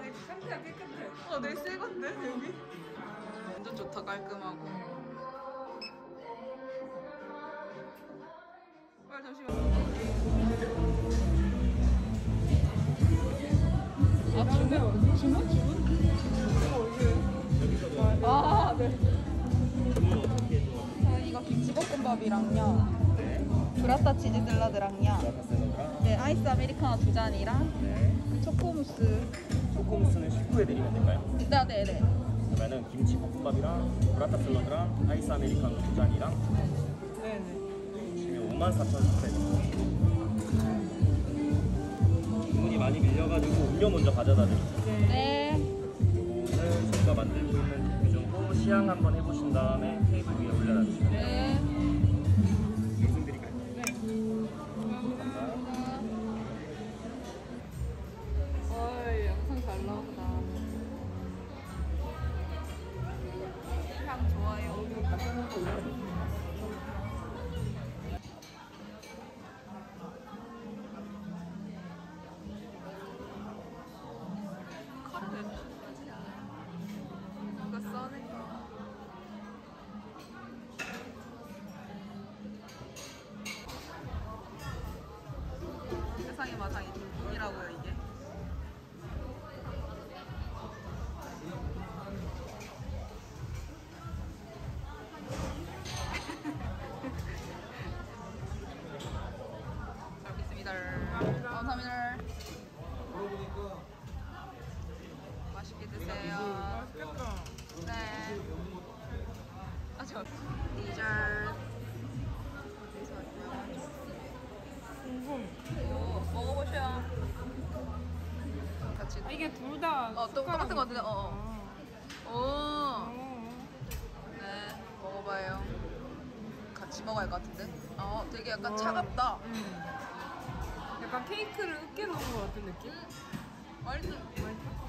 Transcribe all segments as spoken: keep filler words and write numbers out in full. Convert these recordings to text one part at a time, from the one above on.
상태가 깨끗해. 어, 내 새건데 여기. 완전 좋다, 깔끔하고. 아, 잠시만. 아, 주문? 주문? 주문? 아, 네. 저희가 김치볶음밥이랑요. 네. 브라타 치즈 샐러드랑요. 브라타 샐러드랑 네, 아이스 아메리카노 두 잔이랑 네. 초코무스. 초코무스는 십구 회 드리면 될까요? 네, 네, 네. 그러면은 김치볶음밥이랑 브라타 샐러드랑 아이스 아메리카노 두 잔이랑 네, 네. 주시면 오만 사천사백 원. 주문이 많이 밀려가지고 음료 먼저 가져다 드릴게요. 네. 이거는 저희가 만들고 있는 규정고 시향 한번 해보신 다음에 테이블 위에 올려놔 주시면 돼요. 네. 말씀드릴까요? 네. 감사합니다. 어이, 영상 잘 나온다. 향 좋아요. 칼을 왜 넣어야지야. 이거 써낸 거. 세상의 마상이 눈이라고요, 이게. 잘 먹겠습니다. 감사합니다. 맛있게 드세요. 맛있겠다. 네. 아, 저 디저트. 궁금. 오, 먹어보셔. 같이. 아, 이게 둘 다. 어, 또 똑같은 거 같은데. 어. 오. 어. 네, 먹어봐요. 같이 먹어야 할 것 같은데. 어, 되게 약간 와. 차갑다. 음. 약간 케이크를 으깨 놓은 것 같은 느낌? 맛있어. 맛있어.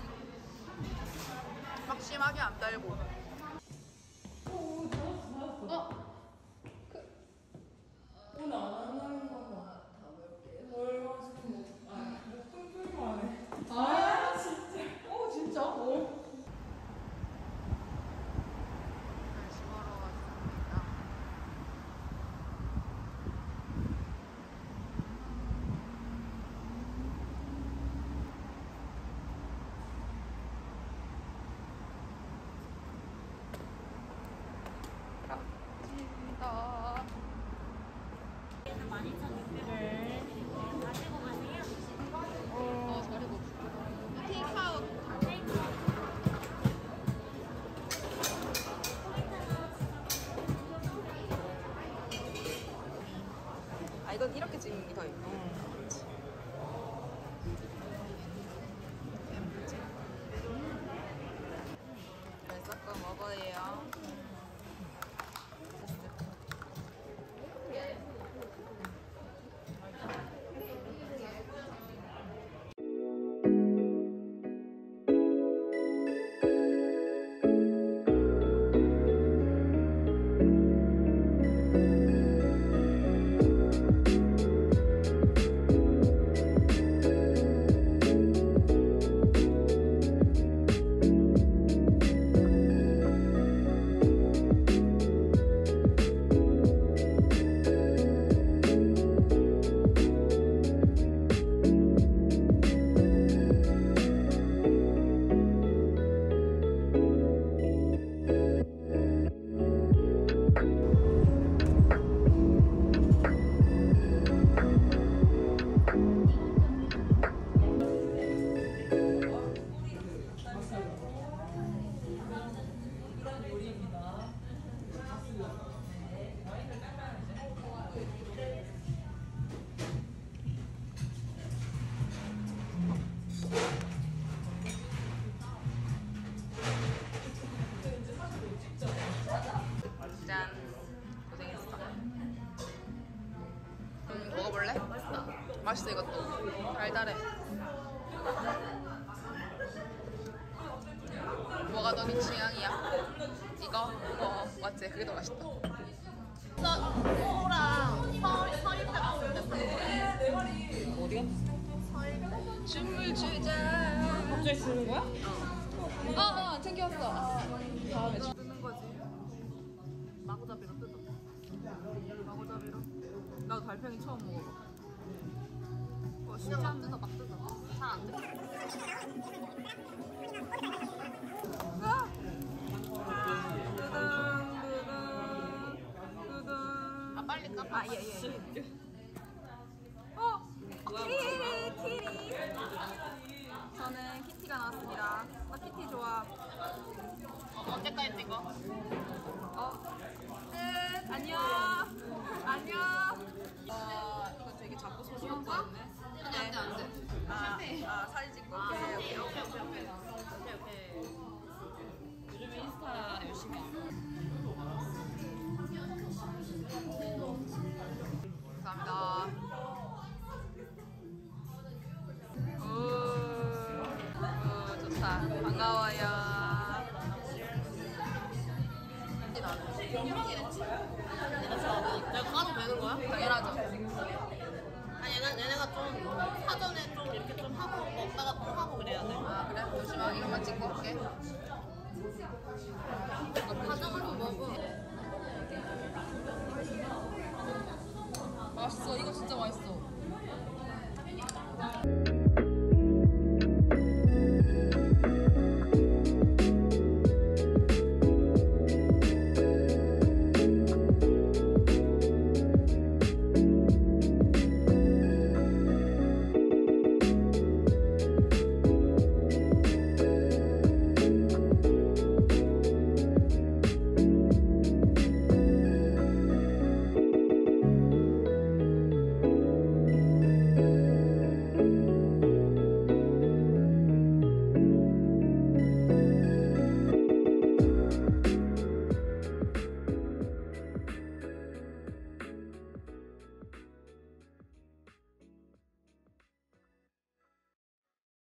막 심하게 안 달고. 어? 오늘 안 한다는 거봐. 뭘 가지고 아, 목 뚱뚱이만 하네. 아, 진짜. 어, 진짜? 어. 다시 먹으러 왔습니다. 갑시다. 네. 어, 잘해보. 테이크아웃. 아, 이건 이렇게 찍는 게 더 예뻐. 그렇지. 네, 섞어 먹어요. 짠. 고생했어. 음, 먹어볼래? 맛있다. 맛있어, 이것도. 달달해. 뭐가 더 네 취향이야? 이거? 어, 맞지? 그게 더 맛있다. 소랑 설, 설인데 같은데 어디가? 설대? 춤을 추자. 갑자기 주는 거야? 어, 어, 챙겨왔어. 아, 다음에 주- 뜨는 거지. 마구잡이로 뜯어. 마구잡이로. 나도 달팽이 처음 먹어봐. 어, 진짜 안 뜯어, 막 뜯어. 잘 안 뜯어. 아! 두둥, 두둥, 두둥. 아, 빨리 까봐. 아, 예, 예, 예. 어! 키리, 키리. 저는 키티가 나왔습니다. 나 키티 좋아. 어, 언제까지 찍어? 어? 끝! 안녕! 안녕! 아, 이거 되게 자꾸 소식이 없네. 아니, 안 돼, 안 돼. 아, 아, 사진 찍고. 아, 오케이, 오케이, 오케이, 오케이. 오케이, 오케이. 요즘에 인스타 열심히 해. 감사합니다. 오, 오, 좋다. 반가워요. 영광이랬지? 내가 가도 되는 거야? 당연하죠. 아니 얘네, 얘네가 좀 사전에 좀 이렇게 좀 하고 먹다가 또 하고 그래야 돼. 아, 그래? 조심하. 이것만 찍고 올게.